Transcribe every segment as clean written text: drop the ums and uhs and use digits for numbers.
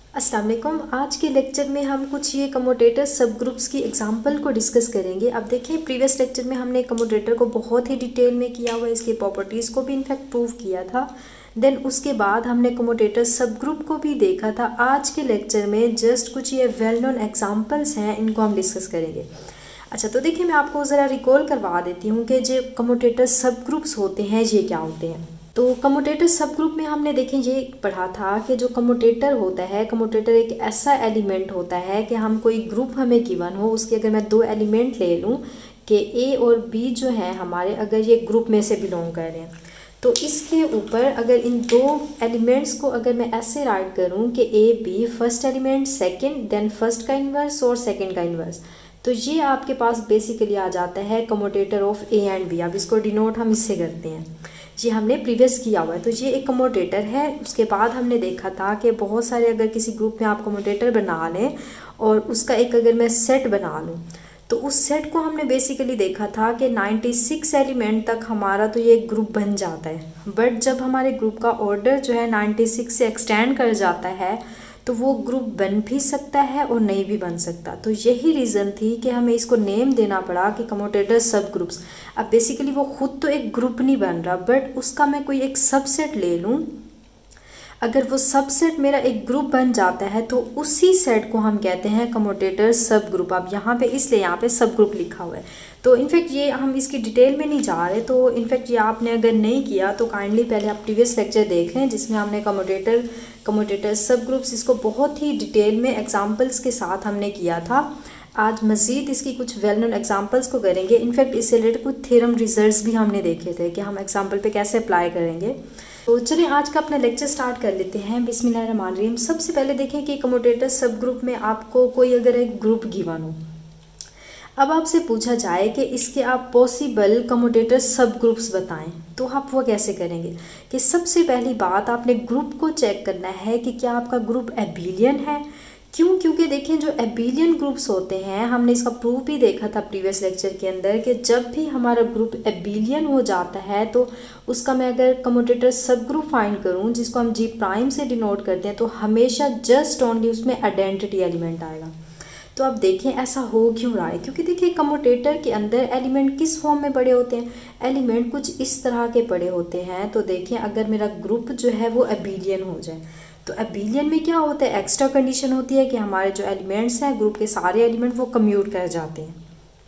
अस्सलाम वालेकुम। आज के लेक्चर में हम कुछ ये कमोटेटर सब ग्रुप्स की एग्जांपल को डिस्कस करेंगे। अब देखिए, प्रीवियस लेक्चर में हमने कमोटेटर को बहुत ही डिटेल में किया हुआ है, इसकी प्रॉपर्टीज़ को भी इनफैक्ट प्रूव किया था। देन उसके बाद हमने कमोटेटर सब ग्रुप को भी देखा था। आज के लेक्चर में जस्ट कुछ ये वेल नोन एग्जाम्पल्स हैं, इनको हम डिस्कस करेंगे। अच्छा, तो देखिए मैं आपको ज़रा रिकॉल करवा देती हूँ कि जो कमोटेटर सब ग्रुप्स होते हैं ये क्या होते हैं। तो कमोटेटर सब ग्रुप में हमने देखें ये पढ़ा था कि जो कमोटेटर होता है, कमोटेटर एक ऐसा एलिमेंट होता है कि हम कोई ग्रुप हमें गिवन हो, उसके अगर मैं दो एलिमेंट ले लूँ कि ए और बी जो है हमारे, अगर ये ग्रुप में से बिलोंग कर रहे हैं, तो इसके ऊपर अगर इन दो एलिमेंट्स को अगर मैं ऐसे राइट करूँ कि A B first element second, then first का इन्वर्स और सेकेंड का इन्वर्स, तो ये आपके पास बेसिकली आ जाता है commutator of A and B. अब इसको डिनोट हम इससे करते हैं, ये हमने प्रीवियस किया हुआ है। तो ये एक कमोटेटर है। उसके बाद हमने देखा था कि बहुत सारे अगर किसी ग्रुप में आप कमोटेटर बना लें और उसका एक अगर मैं सेट बना लूँ, तो उस सेट को हमने बेसिकली देखा था कि 96 एलिमेंट तक हमारा तो ये ग्रुप बन जाता है। बट जब हमारे ग्रुप का ऑर्डर जो है 96 से एक्सटेंड कर जाता है तो वो ग्रुप बन भी सकता है और नहीं भी बन सकता। तो यही रीज़न थी कि हमें इसको नेम देना पड़ा कि कमोटेटर सब ग्रुप्स। अब बेसिकली वो खुद तो एक ग्रुप नहीं बन रहा, बट उसका मैं कोई एक सबसेट ले लूँ, अगर वो सबसेट मेरा एक ग्रुप बन जाता है तो उसी सेट को हम कहते हैं कमोटेटर सब ग्रुप। अब यहाँ पे इसलिए यहाँ पे सब ग्रुप लिखा हुआ है। तो इनफैक्ट ये हम इसकी डिटेल में नहीं जा रहे, तो इनफैक्ट ये आपने अगर नहीं किया तो काइंडली पहले आप प्रीवियस लेक्चर देख लें जिसमें हमने कमोटेटर सब ग्रुप्स इसको बहुत ही डिटेल में एग्जाम्पल्स के साथ हमने किया था। आज मज़ीद इसकी कुछ वेल नोन एग्जाम्पल्स को करेंगे। इनफैक्ट इससे रिलेटेड कुछ थ्योरम रिजल्ट्स भी हमने देखे थे कि हम एग्जाम्पल पे कैसे अप्लाई करेंगे। तो चलिए आज का अपना लेक्चर स्टार्ट कर लेते हैं। बिस्मिल्लाहिर्रहमानिर्रहीम। सबसे पहले देखें कि कमोटेटर सब ग्रुप में आपको कोई अगर एक ग्रुप गिवन हो, अब आपसे पूछा जाए कि इसके आप पॉसिबल कमोटेटर सब ग्रुप्स बताएं, तो आप वो कैसे करेंगे कि सबसे पहली बात आपने ग्रुप को चेक करना है कि क्या आपका ग्रुप एबिलियन है। क्यों? क्योंकि देखें जो एबिलियन ग्रुप्स होते हैं, हमने इसका प्रूफ भी देखा था प्रीवियस लेक्चर के अंदर कि जब भी हमारा ग्रुप एबिलियन हो जाता है तो उसका मैं अगर कमोटेटर सब ग्रुप फाइंड करूं जिसको हम जी प्राइम से डिनोट करते हैं, तो हमेशा जस्ट ओनली उसमें आइडेंटिटी एलिमेंट आएगा। तो अब देखें ऐसा हो क्यों रहा है, क्योंकि देखिए कमोटेटर के अंदर एलिमेंट किस फॉर्म में पड़े होते हैं, एलिमेंट कुछ इस तरह के पड़े होते हैं। तो देखें अगर मेरा ग्रुप जो है वो एबिलियन हो जाए, तो एबिलियन में क्या होता है, एक्स्ट्रा कंडीशन होती है कि हमारे जो एलिमेंट्स हैं ग्रुप के सारे एलिमेंट वो कम्यूट कर जाते हैं।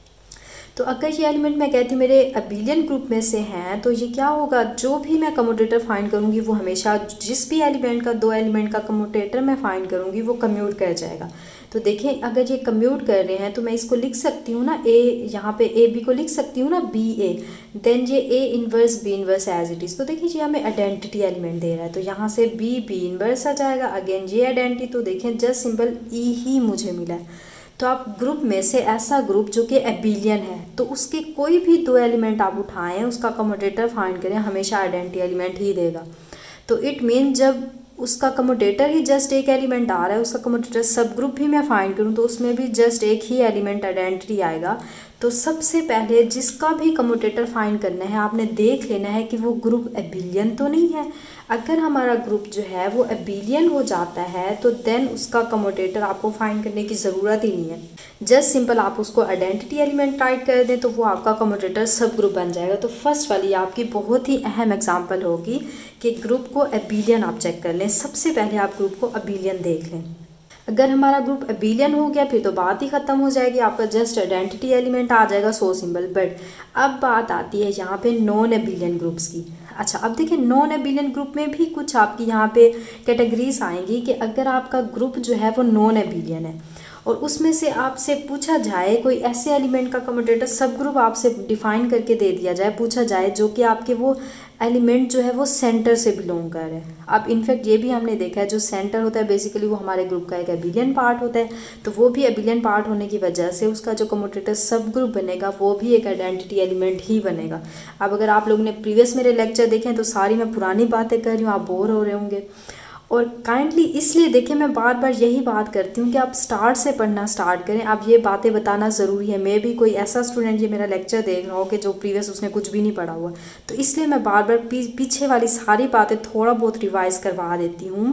तो अगर ये एलिमेंट मैं कहती हूँ मेरे एबिलियन ग्रुप में से हैं, तो ये क्या होगा, जो भी मैं कमोटेटर फाइंड करूँगी वो हमेशा जिस भी एलिमेंट का, दो एलिमेंट का कमोटेटर मैं फाइंड करूँगी वो कम्यूट कर जाएगा। तो देखें अगर ये कम्यूट कर रहे हैं तो मैं इसको लिख सकती हूँ ना, ए यहाँ पे ए बी को लिख सकती हूँ ना बी ए, देन ये A inverse B inverse as it is. तो देखिए ये हमें आइडेंटिटी एलिमेंट दे रहा है, तो यहाँ से बी इन्वर्स आ जाएगा, अगेन ये आइडेंटिटी। तो देखें जस्ट सिंपल ई ही मुझे मिला है। तो आप ग्रुप में से ऐसा ग्रुप जो कि एबिलियन है, तो उसके कोई भी दो एलिमेंट आप उठाएं, उसका कमोटेटर फाइंड करें, हमेशा आइडेंटिटी एलिमेंट ही देगा। तो इट मीन जब उसका कमोटेटर ही जस्ट एक एलिमेंट आ रहा है, उसका कमोटेटर सब ग्रुप भी मैं फाइंड करूं तो उसमें भी जस्ट एक ही एलिमेंट आइडेंटिटी आएगा। तो सबसे पहले जिसका भी कमोटेटर फाइंड करना है, आपने देख लेना है कि वो ग्रुप एबिलियन तो नहीं है। अगर हमारा ग्रुप जो है वो एबिलियन हो जाता है तो देन उसका कमोटेटर आपको फाइंड करने की ज़रूरत ही नहीं है, जस्ट सिंपल आप उसको आइडेंटिटी एलिमेंट राइट कर दें तो वो आपका कमोटेटर सब ग्रुप बन जाएगा। तो फर्स्ट वाली आपकी बहुत ही अहम एग्जांपल होगी कि ग्रुप को एबिलियन आप चेक कर लें। सबसे पहले आप ग्रुप को एबिलियन देख लें। अगर हमारा ग्रुप एबिलियन हो गया फिर तो बात ही ख़त्म हो जाएगी, आपका जस्ट आइडेंटिटी एलिमेंट आ जाएगा, सो सिंपल। बट अब बात आती है यहाँ पे नॉन एबिलियन ग्रुप्स की। अच्छा, अब देखिए नॉन एबिलियन ग्रुप में भी कुछ आपकी यहाँ पे कैटेगरीज आएंगी कि अगर आपका ग्रुप जो है वो नॉन एबिलियन है और उसमें से आपसे पूछा जाए कोई ऐसे एलिमेंट का कमोटेटर सब ग्रुप आपसे डिफाइन करके दे दिया जाए, पूछा जाए जो कि आपके वो एलिमेंट जो है वो सेंटर से बिलोंग कर रहे हैं। अब इनफैक्ट ये भी हमने देखा है जो सेंटर होता है बेसिकली वो हमारे ग्रुप का एक एबिलियन पार्ट होता है, तो वो भी एबिलियन पार्ट होने की वजह से उसका जो कमोटेटर सब ग्रुप बनेगा वो भी एक आइडेंटिटी एलिमेंट ही बनेगा। अब अगर आप लोगों ने प्रीवियस मेरे लेक्चर देखे हैं तो सारी मैं पुरानी बातें कर रही हूँ, आप बोर हो रहे होंगे। और काइंडली इसलिए देखिए मैं बार बार यही बात करती हूँ कि आप स्टार्ट से पढ़ना स्टार्ट करें। अब ये बातें बताना ज़रूरी है, मे भी कोई ऐसा स्टूडेंट ये मेरा लेक्चर देख रहा हो कि जो प्रीवियस उसने कुछ भी नहीं पढ़ा हुआ, तो इसलिए मैं बार बार पीछे वाली सारी बातें थोड़ा बहुत रिवाइज़ करवा देती हूँ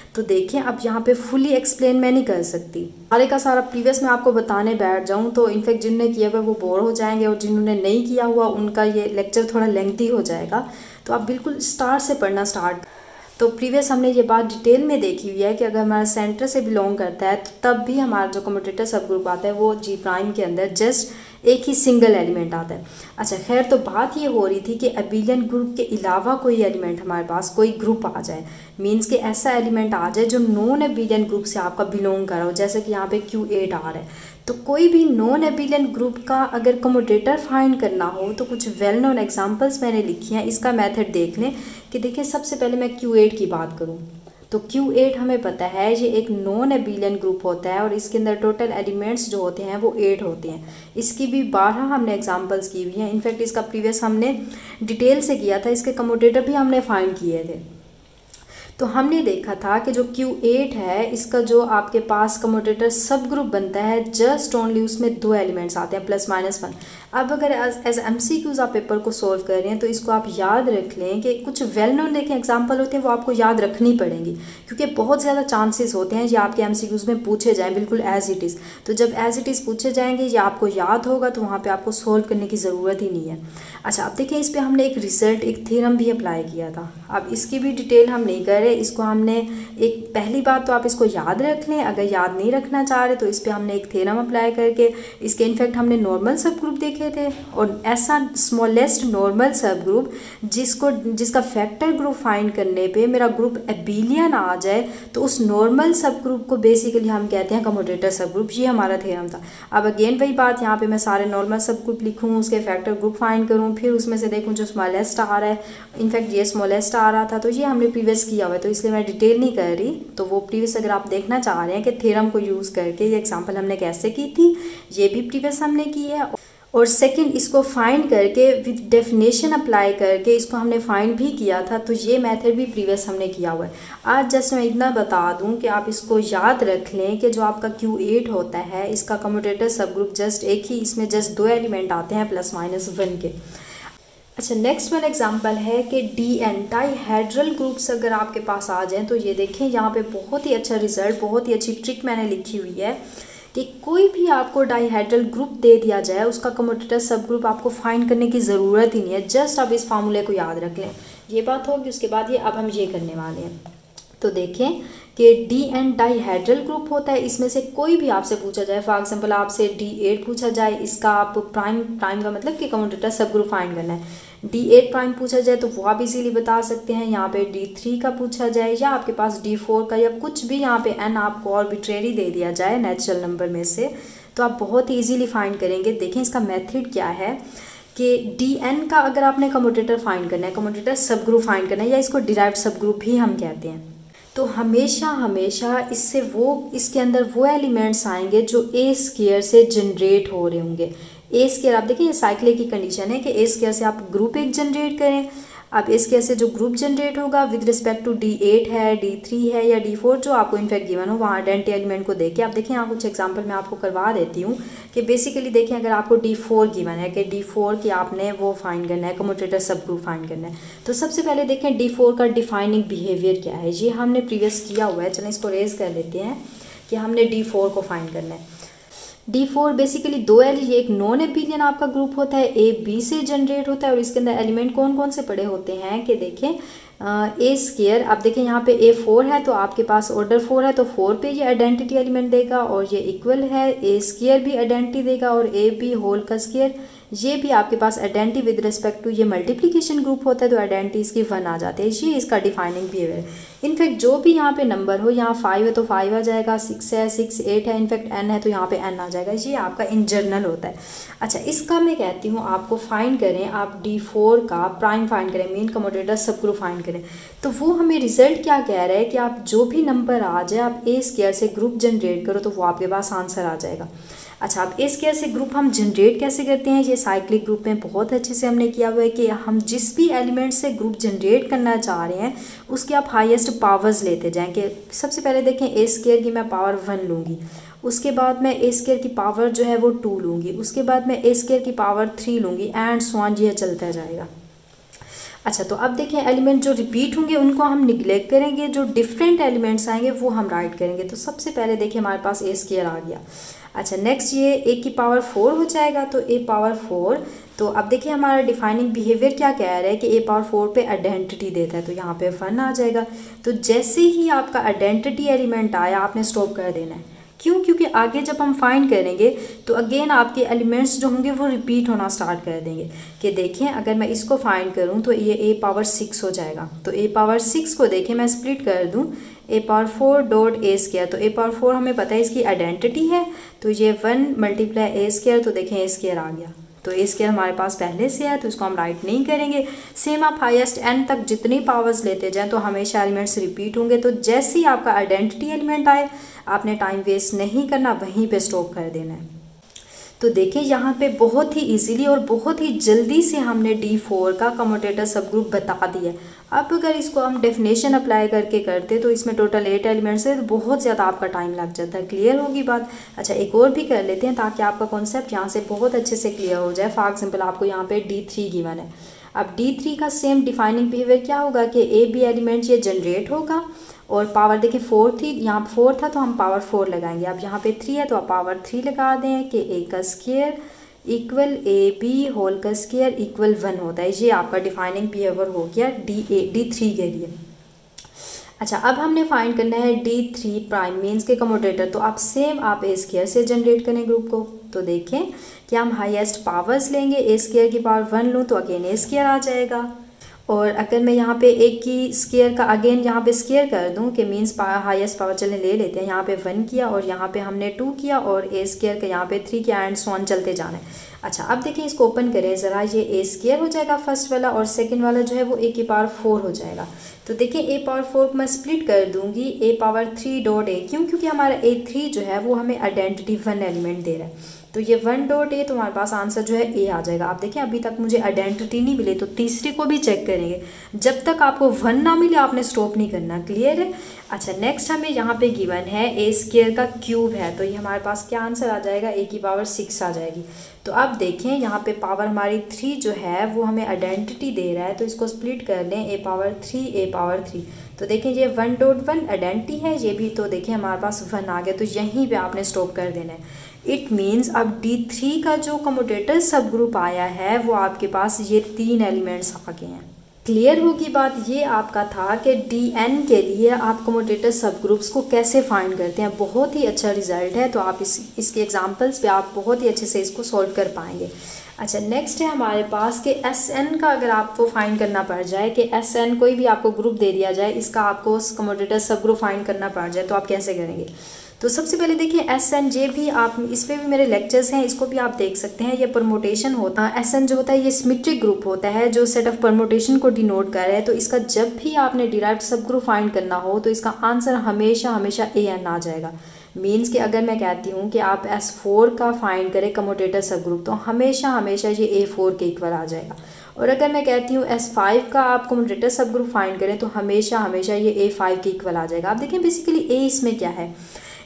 तो देखिए अब यहाँ पे फुली एक्सप्लेन मैं नहीं कर सकती, सारे का सारा प्रीवियस में आपको बताने बैठ जाऊँ तो इनफैक्ट जिन्होंने किया हुआ वो बोर हो जाएंगे और जिन्होंने नहीं किया हुआ उनका ये लेक्चर थोड़ा लेंथी हो जाएगा। तो आप बिल्कुल स्टार्ट से पढ़ना स्टार्ट। तो प्रीवियस हमने ये बात डिटेल में देखी हुई है कि अगर हमारा सेंटर से बिलोंग करता है तो तब भी हमारा जो कम्यूटेटर सब ग्रुप आता है वो जी प्राइम के अंदर जस्ट एक ही सिंगल एलिमेंट आता है। अच्छा खैर, तो बात ये हो रही थी कि अबिलियन ग्रुप के अलावा कोई एलिमेंट हमारे पास कोई ग्रुप आ जाए, मीन्स कि ऐसा एलिमेंट आ जाए जो नॉन अबिलियन ग्रुप से आपका बिलोंग कर रहा हो, जैसे कि यहाँ पे Q8 आ रहा है। तो कोई भी नॉन अबिलियन ग्रुप का अगर कम्यूटेटर फाइंड करना हो तो कुछ वेल नोन एग्जांपल्स मैंने लिखी हैं, इसका मेथड देख लें। कि देखिए सबसे पहले मैं Q8 की बात करूं तो Q8 हमें पता है ये एक नॉन अबिलियन ग्रुप होता है और इसके अंदर टोटल एलिमेंट्स जो होते हैं वो 8 होते हैं। इसकी भी 12 हमने एग्जांपल्स की हुई हैं। इनफैक्ट इसका प्रीवियस हमने डिटेल से किया था, इसके कम्यूटेटर भी हमने फाइंड किए थे। तो हमने देखा था कि जो Q8 है इसका जो आपके पास कम्यूटेटर सब ग्रुप बनता है जस्ट ओनली उसमें 2 एलिमेंट्स आते हैं +-1। अब अगर एज MCQs आप पेपर को सॉल्व कर रहे हैं तो इसको आप याद रख लें कि कुछ वेल नोन देखें एग्जांपल होते हैं वो आपको याद रखनी पड़ेंगी, क्योंकि बहुत ज़्यादा चांसेस होते हैं ये आपके MCQs में पूछे जाएँ बिल्कुल एज इट इज़। तो जब एज इट इज़ पूछे जाएंगे या आपको याद होगा तो वहाँ पर आपको सॉल्व करने की ज़रूरत ही नहीं है। अच्छा अब देखिए इस पर हमने एक रिजल्ट एक थ्योरम भी अप्लाई किया था। अब इसकी भी डिटेल हम नहीं कर रहे, इसको हमने एक पहली बात तो आप इसको याद रख लें, अगर याद नहीं रखना चाह रहे तो इस पर हमने एक थ्योरम अप्लाई करके इसके इनफैक्ट हमने नॉर्मल सब ग्रुप देखे थे और ऐसा स्मॉलेस्ट नॉर्मल सब ग्रुप जिसका फैक्टर ग्रुप फाइंड करने पे मेरा ग्रुप अबिलियन आ जाए तो उस नॉर्मल सब ग्रुप को बेसिकली हम कहते हैं कम्यूटेटर सब ग्रुप। ये हमारा थ्योरम था। अब अगेन वही बात, यहाँ पे मैं सारे नॉर्मल सब ग्रुप लिखूँ, उसके फैक्टर ग्रुप फाइंड करूँ, फिर उसमें से देखूँ जो स्मॉलेस्ट आ रहा है, इनफैक्ट ये स्मॉलेस्ट आ रहा था, तो ये हमने प्रीवियस किया हुआ है तो इसलिए मैं डिटेल नहीं कर रही। तो वो प्रीवियस अगर आप देखना चाह रहे हैं कि थ्योरम को यूज़ करके ये एग्जांपल हमने कैसे की थी, ये भी प्रीवियस हमने की है। और सेकंड इसको फाइंड करके विद डेफिनेशन अप्लाई करके इसको हमने फाइंड भी किया था, तो ये मेथड भी प्रीवियस हमने किया हुआ है। आज जस्ट मैं इतना बता दूं कि आप इसको याद रख लें कि जो आपका Q8 होता है इसका कम्यूटेटर सब ग्रुप जस्ट एक ही, इसमें जस्ट 2 एलिमेंट आते हैं +-1 के। अच्छा नेक्स्ट वन एग्जांपल है कि DN डाइहेड्रल ग्रुप्स अगर आपके पास आ जाएं तो ये देखें यहाँ पे बहुत ही अच्छा रिजल्ट, बहुत ही अच्छी ट्रिक मैंने लिखी हुई है कि कोई भी आपको डाइहेड्रल ग्रुप दे दिया जाए उसका कम्यूटेटर सब ग्रुप आपको फाइंड करने की ज़रूरत ही नहीं है, जस्ट आप इस फार्मूले को याद रख लें। ये बात होगी, उसके बाद ये अब हम ये करने वाले हैं। तो देखें कि DN डाइहेड्रल ग्रुप होता है, इसमें से कोई भी आपसे पूछा जाए, फॉर एग्जांपल आपसे D8 पूछा जाए, इसका आप प्राइम का मतलब कि कम्यूटेटर सब ग्रुप फाइंड करना है। D8 प्राइम पूछा जाए तो वो आप इजीली बता सकते हैं। यहाँ पे D3 का पूछा जाए या आपके पास D4 का या कुछ भी यहाँ पे n आपको आर्बिट्रेरी दे दिया जाए नेचुरल नंबर में से, तो आप बहुत ही ईजीली फाइंड करेंगे। देखें इसका मेथड क्या है कि DN का अगर आपने कम्यूटेटर फाइंड करना है, कम्यूटेटर सब ग्रुप फाइंड करना है या इसको डिराइव्ड सब ग्रुप भी हम कहते हैं, तो हमेशा इससे इसके अंदर वो एलिमेंट्स आएंगे जो A² से जनरेट हो रहे होंगे। A² आप देखिए ये साइक्लिक की कंडीशन है कि A² से आप ग्रुप एक जनरेट करें। अब A² से जो ग्रुप जनरेट होगा विद रिस्पेक्ट टू D8 है, D3 है या D4 जो आपको इनफैक्ट गिवन हो, वहाँ आइडेंटिटी एलिमेंट को देखें। आप देखिए यहाँ कुछ एग्जांपल मैं आपको करवा देती हूँ कि बेसिकली देखें अगर आपको D4 गिवन है कि D4 की आपने वो फाइंड करना है, कम्यूटेटर सब ग्रुप फाइंड करना है, तो सबसे पहले देखें D4 का डिफाइनिंग बिहेवियर क्या है। ये हमने प्रीवियस किया हुआ है, चलें इसको रेज कर लेते हैं कि हमने D4 को फाइंड करना है। D4 बेसिकली 2 ये एक नॉन अबिलियन आपका ग्रुप होता है, A B से जनरेट होता है और इसके अंदर एलिमेंट कौन कौन से पड़े होते हैं कि देखें A²। आप देखें यहाँ पे A4 है तो आपके पास ऑर्डर 4 है तो 4 पे ये आइडेंटिटी एलिमेंट देगा और ये इक्वल है, A² भी आइडेंटिटी देगा और AB होल का स्क्वायर ये भी आपके पास आइडेंटिटी विद रिस्पेक्ट टू ये मल्टीप्लिकेशन ग्रुप होता है तो आइडेंटिटी इसकी 1 आ जाती है। ये इसका डिफाइनिंग बिहेवियर है। इनफैक्ट जो भी यहाँ पे नंबर हो, यहाँ 5 है तो 5 आ जाएगा, 6 है 6, 8 है, इनफैक्ट n है तो यहाँ पे n आ जाएगा। ये आपका इन जनरल होता है। अच्छा इसका मैं कहती हूँ आपको फाइंड करें, आप D4 का प्राइम फाइंड करें, mean commutator sub group find करें, तो वो हमें रिजल्ट क्या कह रहा है कि आप जो भी नंबर आ जाए आप A² से ग्रुप जनरेट करो तो वो आपके पास आंसर आ जाएगा। अच्छा अब A² से ग्रुप हम जनरेट कैसे करते हैं, ये साइक्लिक ग्रुप में बहुत अच्छे से हमने किया हुआ है कि हम जिस भी एलिमेंट से ग्रुप जनरेट करना चाह रहे हैं उसकी आप हाईएस्ट पावर्स लेते जाएं। कि सबसे पहले देखें A² की मैं पावर 1 लूँगी, उसके बाद मैं A² की पावर जो है वो 2 लूँगी, उसके बाद मैं A² की पावर 3 लूँगी एंड सो ऑन, ये चलता जाएगा। अच्छा, तो अब देखें एलिमेंट जो रिपीट होंगे उनको हम निगलेक्ट करेंगे, जो डिफरेंट एलिमेंट्स आएंगे वो हम राइट करेंगे। तो सबसे पहले देखिए हमारे पास ए स्क्वायर आ गया। अच्छा, नेक्स्ट ये ए की पावर 4 हो जाएगा, तो ए पावर 4। तो अब देखिए हमारा डिफाइनिंग बिहेवियर क्या कह रहा है कि ए पावर 4 पे आइडेंटिटी देता है, तो यहाँ पे 1 आ जाएगा। तो जैसे ही आपका आइडेंटिटी एलिमेंट आया आपने स्टॉप कर देना है। क्यों? क्योंकि आगे जब हम फाइंड करेंगे तो अगेन आपके एलिमेंट्स जो होंगे वो रिपीट होना स्टार्ट कर देंगे। कि देखें अगर मैं इसको फाइंड करूं तो ये ए पावर 6 हो जाएगा। तो ए पावर 6 को देखें मैं स्प्लिट कर दूं, A power 4 dot A square. तो ए पावर 4 हमें पता है इसकी आइडेंटिटी है, तो ये 1 मल्टीप्लाई ए स्क्वायर, तो देखें ए स्क्वायर आ गया। तो ए स्क्वायर हमारे पास पहले से है तो इसको हम राइट नहीं करेंगे। सेम आप हाईएस्ट एन तक जितनी पावर्स लेते जाएं तो हमेशा एलिमेंट्स रिपीट होंगे। तो जैसे ही आपका आइडेंटिटी एलिमेंट आए आपने टाइम वेस्ट नहीं करना, वहीं पे स्टॉप कर देना है। तो देखिए यहाँ पे बहुत ही इजीली और बहुत ही जल्दी से हमने D4 का कम्यूटेटर सब ग्रुप बता दिया। अब अगर इसको हम डेफिनेशन अप्लाई करके करते तो इसमें टोटल 8 एलिमेंट्स है, तो बहुत ज़्यादा आपका टाइम लग जाता है। क्लियर होगी बात? अच्छा, एक और भी कर लेते हैं ताकि आपका कॉन्सेप्ट यहाँ से बहुत अच्छे से क्लियर हो जाए। फॉर एग्जाम्पल आपको यहाँ पे D3 गिवन है। अब D3 का सेम डिफाइनिंग बिहेवियर क्या होगा कि ए बी एलिमेंट ये जनरेट होगा और पावर देखिए 4 थी, यहाँ 4 था तो हम पावर 4 लगाएंगे। अब यहाँ पे 3 है तो आप पावर 3 लगा दें कि ए का square equal A B whole का स्क्वायर इक्वल 1 होता है। ये आपका डिफाइनिंग बिहेवियर हो गया D3 के लिए। अच्छा, अब हमने फाइंड करना है D3 प्राइम मीन्स के कम्यूटेटर। तो आप सेम आप ए स्क्वायर से जनरेट करें ग्रुप को। तो देखें कि हम हाईएस्ट पावर्स लेंगे, ए स्क्वायर की पावर 1 लूँ तो अगेन ए स्क्वायर आ जाएगा। और अगर मैं यहाँ पे एक की स्क्वायर का अगेन यहाँ पे स्क्वायर कर दूँ कि मीन्स हाईएस्ट पावर चलने ले लेते हैं, यहाँ पे 1 किया और यहाँ पे हमने 2 किया और ए स्क्वायर का यहाँ पे 3 किया एंड सो ऑन चलते जाना है। अच्छा, अब देखिए इसको ओपन करें ज़रा, ये ए स्क्वायर हो जाएगा फर्स्ट वाला और सेकंड वाला जो है वो ए की पावर 4 हो जाएगा। तो देखिए ए पावर 4 को मैं स्प्लिट कर दूंगी ए पावर 3 डॉट ए। क्यों? क्योंकि हमारा A3 जो है वो हमें आइडेंटिटी 1 एलिमेंट दे रहा है। तो ये 1 डॉट ए, तो हमारे पास आंसर जो है ए आ जाएगा। आप देखिए अभी तक मुझे आइडेंटिटी नहीं मिली, तो तीसरी को भी चेक करेंगे। जब तक आपको 1 ना मिले आपने स्टॉप नहीं करना। क्लियर है? अच्छा, नेक्स्ट हमें यहाँ पे गिवन है ए स्क्वायर का क्यूब है, तो ये हमारे पास क्या आंसर आ जाएगा? ए की पावर 6 आ जाएगी। तो अब देखें यहाँ पे पावर हमारी 3 जो है वो हमें आइडेंटिटी दे रहा है, तो इसको स्प्लिट कर लें ए पावर 3 ए पावर 3। तो देखें ये 1 डॉट 1 आइडेंटिटी है, ये भी तो देखें हमारे पास 1 आ गया। तो यहीं पे आपने स्टॉप कर देना है। इट मीन्स अब D3 का जो कम्यूटेटर सब ग्रुप आया है वो आपके पास ये 3 एलिमेंट्स आ गए हैं। क्लियर होगी बात? ये आपका था कि DN के लिए आप कम्यूटेटर सब ग्रुप्स को कैसे फाइंड करते हैं। बहुत ही अच्छा रिजल्ट है, तो आप इसके एग्जांपल्स पे आप बहुत ही अच्छे से इसको सॉल्व कर पाएंगे। अच्छा, नेक्स्ट है हमारे पास कि SN का अगर आपको फाइंड करना पड़ जाए कि SN कोई भी आपको ग्रुप दे दिया जाए, इसका आपको कम्यूटेटर सब ग्रुप फाइंड करना पड़ जाए, तो आप कैसे करेंगे? तो सबसे पहले देखिए SNJ भी आप इस पर भी मेरे लेक्चर्स हैं, इसको भी आप देख सकते हैं। ये परमोटेशन होता है। SN जो होता है ये सिमेट्रिक ग्रुप होता है जो सेट ऑफ परमोटेशन को डिनोट कर रहा है। तो इसका जब भी आपने डिराइव्ड सब ग्रुप फाइंड करना हो तो इसका आंसर हमेशा हमेशा AN आ जाएगा। मीन्स कि अगर मैं कहती हूँ कि आप S4 का फाइंड करें कम्यूटेटर सब ग्रुप, तो हमेशा हमेशा ये A4 के इक्वल आ जाएगा। और अगर मैं कहती हूँ S5 का आप कम्यूटेटर सब ग्रुप फाइंड करें तो हमेशा हमेशा ये A5 के इक्वल आ जाएगा। आप देखें बेसिकली A इसमें क्या है,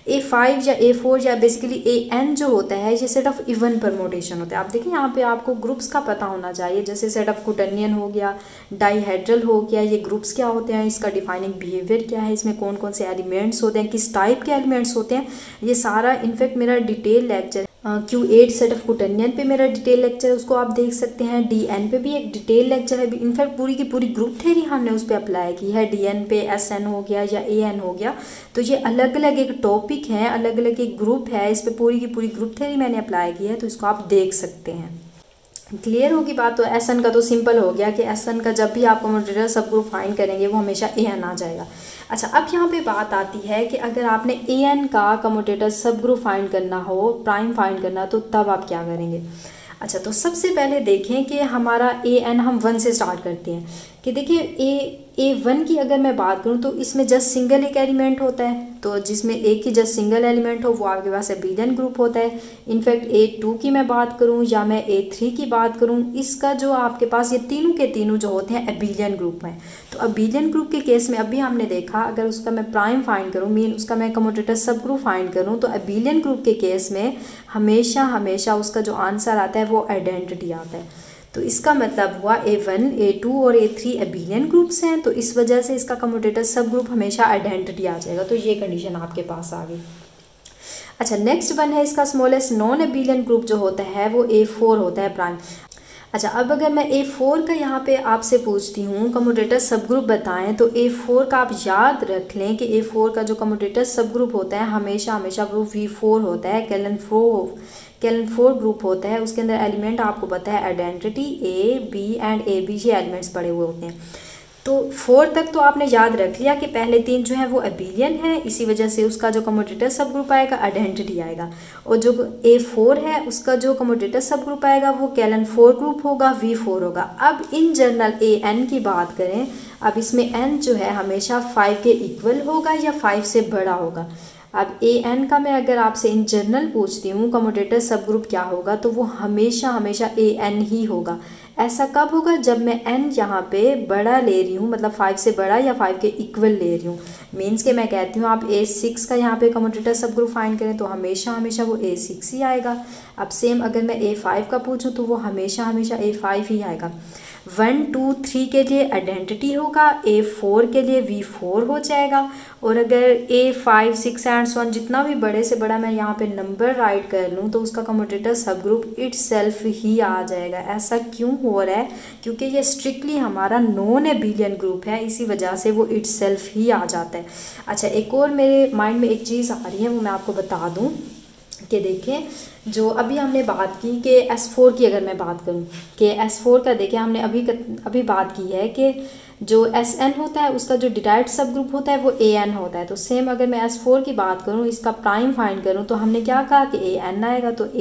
A5 या A4 या बेसिकली AN जो होता है ये सेट ऑफ इवन परमोटेशन होता है। आप देखिए यहाँ पे आपको ग्रुप्स का पता होना चाहिए, जैसे सेट ऑफ क्वोटर्नियन हो गया, डाइहेड्रल हो गया। ये ग्रुप्स क्या होते हैं, इसका डिफाइनिंग बिहेवियर क्या है, इसमें कौन कौन से एलिमेंट्स होते हैं, किस टाइप के एलिमेंट्स होते हैं, ये सारा इनफैक्ट मेरा detail lecture Q8 set of quaternion पे मेरा डिटेल लेक्चर है, उसको आप देख सकते हैं। DN पे भी एक डिटेल लेक्चर है, इनफैक्ट पूरी की पूरी ग्रुप थ्योरी हमने उस पर अप्लाई की है। DN पे SN हो गया या AN हो गया, तो ये अलग अलग एक टॉपिक है, अलग अलग एक ग्रुप है, इस पर पूरी की पूरी ग्रुप थ्योरी मैंने अप्लाई की है, तो इसको आप देख सकते हैं। क्लियर होगी बात? तो SN का तो सिंपल हो गया कि SN का जब भी आप कम्यूटेटर सब ग्रुप फाइंड करेंगे वो हमेशा AN आ जाएगा। अच्छा, अब यहाँ पे बात आती है कि अगर आपने AN का कम्यूटेटर सब ग्रुप फाइंड करना हो, प्राइम फाइंड करना, तो तब आप क्या करेंगे? अच्छा, तो सबसे पहले देखें कि हमारा AN हम 1 से स्टार्ट करते हैं। कि देखिए A1 की अगर मैं बात करूं तो इसमें जस्ट सिंगल एक एलिमेंट होता है, तो जिसमें एक ही जस्ट सिंगल एलिमेंट हो वो आपके पास एबिलियन ग्रुप होता है। इनफैक्ट A2 की मैं बात करूं या मैं A3 की बात करूं, इसका जो आपके पास ये तीनों के तीनों जो होते हैं एबिलियन ग्रुप में। तो एबिलियन ग्रुप के केस में अभी हमने देखा अगर उसका मैं प्राइम फाइंड करूँ, मीन उसका मैं कम्यूटेटर सब ग्रुप फाइंड करूँ, तो एबिलियन ग्रुप के केस में हमेशा हमेशा उसका जो आंसर आता है वो आइडेंटिटी आता है। तो इसका मतलब हुआ A1, A2 और A3 एबिलियन ग्रुप्स हैं, तो इस वजह से इसका कम्यूटेटर सब ग्रुप हमेशा आइडेंटिटी आ जाएगा। तो ये कंडीशन आपके पास आ गई। अच्छा, नेक्स्ट वन है इसका स्मॉलेस्ट नॉन एबिलियन ग्रुप जो होता है वो A4 होता है प्राइम। अच्छा, अब अगर मैं A4 का यहाँ पे आपसे पूछती हूँ कम्यूटेटर सब ग्रुप बताएं, तो A4 का आप याद रख लें कि A4 का जो कम्यूटेटर सब ग्रुप होता है हमेशा हमेशा वो V4 होता है, कैलन 4 ग्रुप होता है। उसके अंदर एलिमेंट आपको पता है identity A, B and AB ये एलिमेंट्स पड़े हुए होते हैं। तो 4 तक तो आपने याद रख लिया कि पहले 3 जो है वो एबिलियन है, इसी वजह से उसका जो कम्यूटेटर सब ग्रुप आएगा आइडेंटिटी आएगा, और जो A4 है उसका जो कम्यूटेटर सब ग्रुप आएगा वो कैलन 4 ग्रुप होगा, V4 होगा। अब इन जनरल AN की बात करें, अब इसमें N जो है हमेशा 5 के इक्वल होगा या 5 से बड़ा होगा। अब AN का मैं अगर आपसे इन जनरल पूछती हूँ कम्यूटेटर सब ग्रुप क्या होगा, तो वो हमेशा हमेशा AN ही होगा। ऐसा कब होगा? जब मैं n यहाँ पे बड़ा ले रही हूँ, मतलब 5 से बड़ा या 5 के इक्वल ले रही हूँ। मीन्स के मैं कहती हूँ आप A6 का यहाँ पे कम्यूटेटर सब ग्रुप फाइंड करें तो हमेशा हमेशा वो A6 ही आएगा। अब सेम अगर मैं A5 का पूछूँ तो वो हमेशा हमेशा A5 ही आएगा। 1, 2, 3 के लिए आइडेंटिटी होगा, A4 के लिए V4 हो जाएगा, और अगर A5, 6 एंड so on जितना भी बड़े से बड़ा मैं यहाँ पे नंबर राइट कर लूँ तो उसका कम्यूटेटर सब ग्रुप इटसेल्फ ही आ जाएगा। ऐसा क्यों हो रहा है? क्योंकि ये स्ट्रिक्टली हमारा नॉन एबिलियन ग्रुप है, इसी वजह से वो इटसेल्फ ही आ जाता है। अच्छा, एक और मेरे माइंड में एक चीज़ आ रही है, वो मैं आपको बता दूँ कि देखें, जो अभी हमने बात की कि S4 की अगर मैं बात करूं कि S4 का देखें, हमने अभी बात की है कि जो SN होता है उसका जो डिराइव्ड सब ग्रुप होता है वो AN होता है। तो सेम अगर मैं S4 की बात करूं, इसका प्राइम फाइंड करूं, तो हमने क्या कहा कि AN आएगा, तो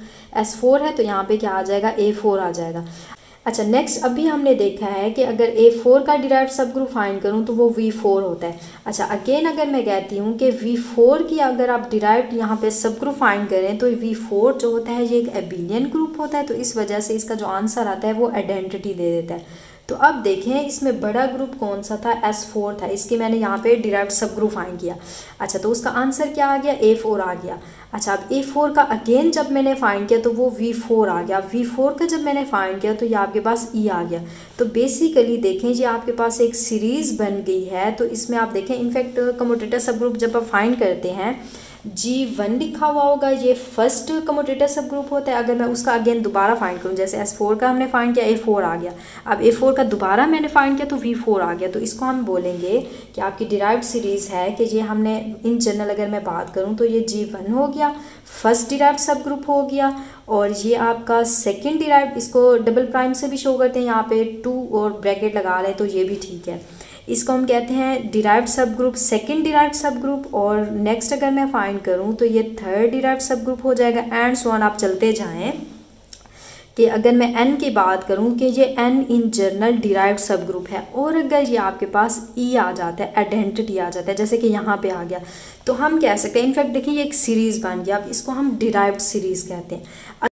S4 है तो यहाँ पे क्या आ जाएगा? A4 आ जाएगा। अच्छा, नेक्स्ट अभी हमने देखा है कि अगर A4 का डिराइव्ड सब ग्रुप फाइंड करूं तो वो V4 होता है। अच्छा, अगेन अगर मैं कहती हूं कि V4 की अगर आप डिराइव्ड यहाँ पे सब ग्रुप फाइंड करें तो V4 जो होता है ये एक एबिलियन ग्रुप होता है, तो इस वजह से इसका जो आंसर आता है वो आइडेंटिटी दे देता है। तो अब देखें इसमें बड़ा ग्रुप कौन सा था? S4 था। इसकी मैंने यहाँ पे डिराइव्ड सब ग्रुप फाइंड किया। अच्छा, तो उसका आंसर क्या आ गया? A4 आ गया। अच्छा, अब A4 का अगेन जब मैंने फाइंड किया तो वो V4 आ गया। V4 का जब मैंने फाइंड किया तो ये आपके पास E आ गया। तो बेसिकली देखें ये आपके पास एक सीरीज़ बन गई है। तो इसमें आप देखें, इनफैक्ट कम्यूटेटर सब ग्रुप जब आप फाइंड करते हैं G1 लिखा हुआ होगा, ये फर्स्ट कम्यूटेटर सब ग्रुप होता है। अगर मैं उसका अगेन दोबारा फाइंड करूं, जैसे S4 का हमने फाइंड किया, A4 आ गया। अब A4 का दोबारा मैंने फाइंड किया तो V4 आ गया। तो इसको हम बोलेंगे कि आपकी डिराइव्ड सीरीज़ है कि ये हमने इन जनरल अगर मैं बात करूं तो ये G1 हो गया, फर्स्ट डिराइव्ड सब ग्रुप हो गया, और ये आपका सेकेंड डिराइव्ड, इसको डबल प्राइम से भी शो करते हैं यहाँ पे 2 और ब्रैकेट लगा लें तो ये भी ठीक है। इसको हम कहते हैं derived sub group, second derived sub group, और नेक्स्ट अगर मैं फाइंड करूं तो ये थर्ड डिराइव्ड सब ग्रुप हो जाएगा, एंड सो ऑन आप चलते जाएं। कि अगर मैं n की बात करूं कि ये n in general derived sub group है, और अगर ये आपके पास E आ जाता है, आइडेंटिटी आ जाता है, जैसे कि यहाँ पे आ गया, तो हम कह सकते हैं, इनफैक्ट देखिए ये एक सीरीज़ बन गया। अब इसको हम डिराइव्ड सीरीज़ कहते हैं।